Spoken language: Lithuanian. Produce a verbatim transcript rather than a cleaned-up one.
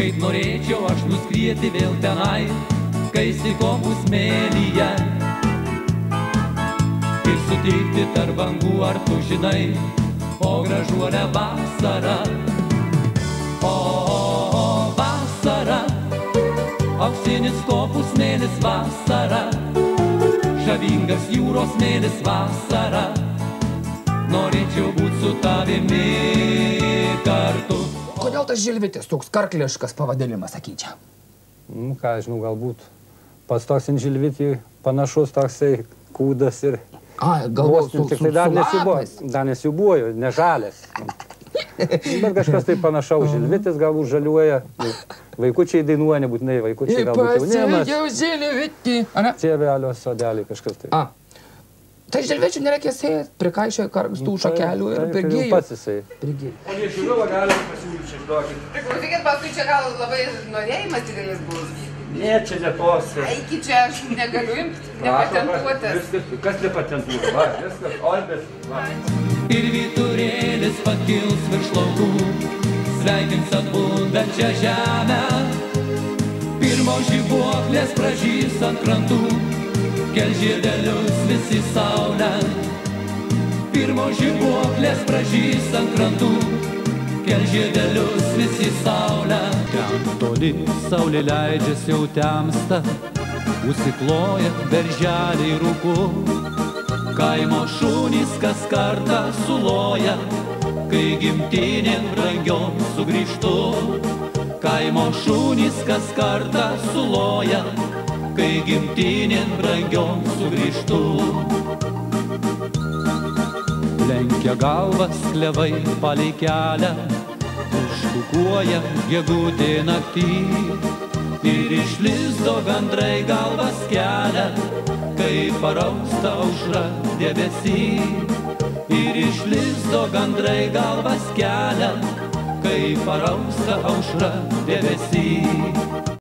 Kaip norėčiau aš nuskrieti vėl tenai, kai sikopų smėlyje. Ir sutikti tarp bangų, ar tu žinai, o gražuolę vasarą. O, o, vasara, auksinis kopų smėlis vasara, žavingas jūros smėlis vasara. Norėčiau būt su tavimi kartu. Kodėl tas Žilvitis toks karkliškas pavadinimas, sakyčia? Nu, ką, žinau, galbūt pas toks in Žilvitį panašus toksai kūdas ir... A, galbūt su, tik su, tai dar su lapais. Dar nesiubuoju, ne žalės. Bet kažkas tai panašaus, Žilvitis galbūt žaliuoja. Vaikučiai dainuoja, nebūtinai vaikučiai, galbūt jaunimas. Jau Žilvitį. Cievelio sodelį kažkas tai. A. Tai Žilvičių nereikia sėti, prikaišioja karkstų šakelių ir prigijo. Pats jisai. Prigijo. O liežuviuką galim pasiūlyti čia, duokit. Priklausykit, paskui čia gal labai norėjimas didelis bus. Ne, čia Lietuvos. Eiki čia, aš negaliu imti, nepatentuotas. Kas nepatentuotas? Va, viskas, Olbės. Va. Ir vyturėlis pakils virš laukų, sveikins atbundančią žemę. Pirmo žibuoklės pražys ant krantų, kel žiedelius visi saulę. Pirmo žibuoklės pražys ant krantų, kel žiedelius visi saulę. Ten toli saulė leidžiasi jau temsta, užsikloja berželiai rūku. Kaimo šunys kas kartą suloja, kai gimtinėn brangiom sugrįžtu. Kaimo šunys kas kartą suloja, kai gimtinėn brangiom sugrįžtu. Lenkia galvas klevai palei kelią, užkukuoja gegutė naktį. Ir iš lizdo gandrai galvas kelia, kai parausta aušra debesy. Ir iš lizdo gandrai galvas kelia, kai parausta aušra debesy.